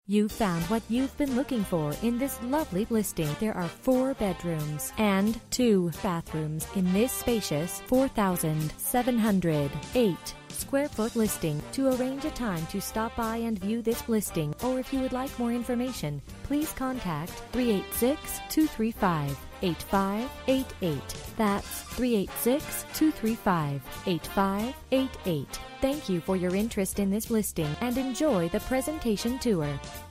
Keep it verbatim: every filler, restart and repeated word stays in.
You found what you've been looking for in this lovely listing. There are four bedrooms and two bathrooms in this spacious four thousand seven hundred eight square foot listing. To arrange a time to stop by and view this listing, or if you would like more information, please contact three eight six, two three five, eight five eight eight. That's three eight six, two three five, eight five eight eight. Thank you for your interest in this listing and enjoy the presentation tour.